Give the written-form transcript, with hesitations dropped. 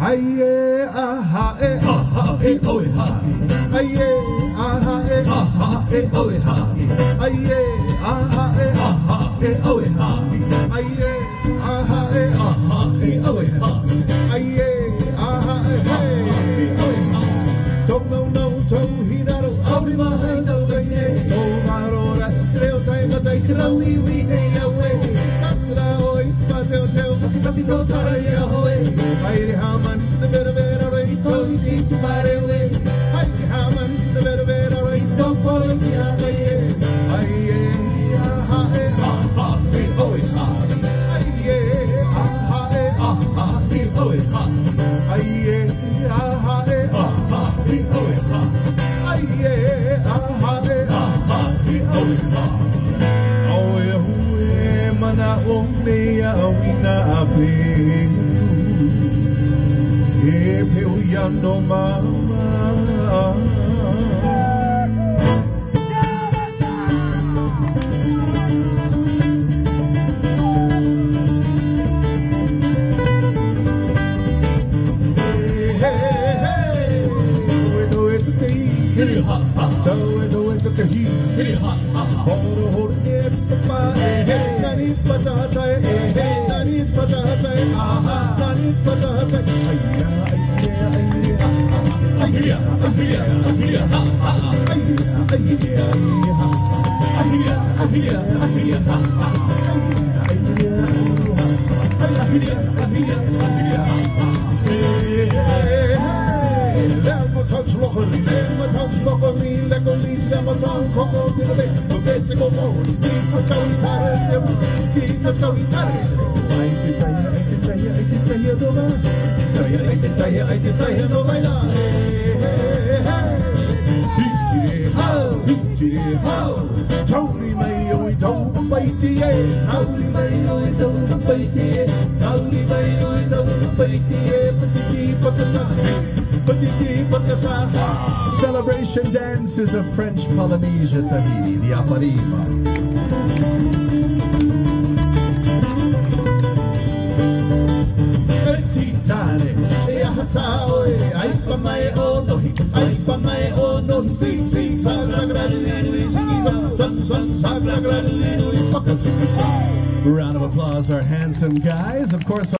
Aye, aha, eh, aha, eh, oh, ha. Aye, aha, eh, aha, eh, oh, ha. Aye, aha, eh, aha, eh, oh, ha. Aye, aha, eh, aha, eh, oh, ha. Aye, aha, eh, hey, oh, ha. Don't know, don't he know, only my hands away. Oh, my Lord, I creo time that I creo we away. Tapi kau tak ya hoy, hai haman is the better better ito hindi pare we, hai haman is the better better ito pole niya kaye, hai aha aha oh ha, hai aha aha oh ha, hai aha aha oh ha, hai aha aha oh ha. Mana only a wina ape e peu yando mama Celebration dance is a French Polynesia Tahiti, the Aparima. Round of applause, our handsome guys. Of course.